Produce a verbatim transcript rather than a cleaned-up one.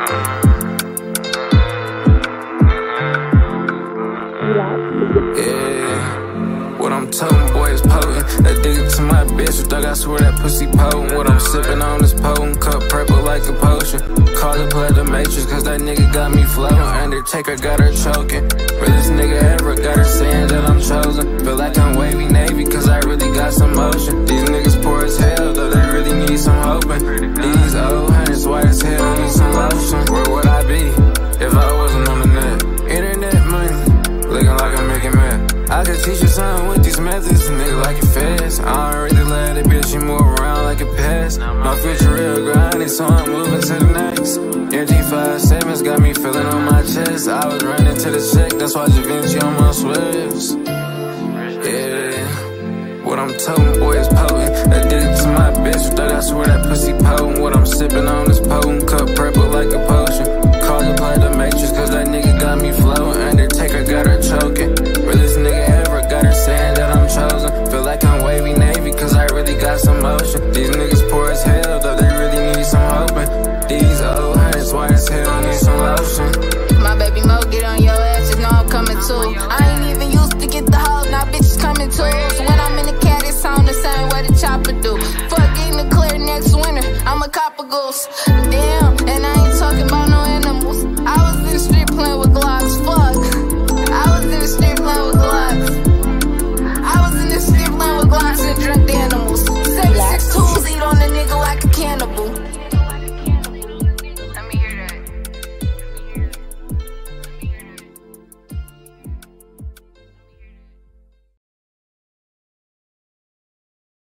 Yeah, what I'm toting, boy, is potent. That dick to my bitch, dog, I swear that pussy potent. What I'm sipping on is potent, cup purple like a potion. Call it play the Matrix, cause that nigga got me floating. Undertaker got her choking. Realest nigga ever, got her saying that I'm chosen. Feel like I'm wavy Navy, cause I really got some motion. These niggas poor as hell, though they really need some hoping. These old hundreds white as hell, need some lotion. Where would I be if I wasn't on the net? Internet money, looking like I'm making mad. I could teach you something with these methods, nigga, like it fast. I don't really let a bitch, you move around like a past. My future real grinding, so I'm moving to the next. M G five sevens got me feeling on my chest. I was running to the check, that's why Da Vinci on my sweats. Yeah, what I'm toting, boy, is potent. That dick to my bitch, dog, I swear that pussy potent. What I'm sipping on is potent, cup purple like a potion. Call it play the Matrix, cause that nigga got me floating. Undertaker got her choking. Realest nigga ever, got her saying that I'm chosen. Feel like I'm wavy Navy, cause I really got some motion. These niggas poor as hell, though they really need some hoping. These old hundreds white as hell, need some lotion. My baby Mo get on your ass, just know I'm coming too. I ain't even used to get the hoes, now bitches coming too. So when I'm in the cat, it sound the same way the chopper do. Fuck getting the clear next winter, I'm a copper goose.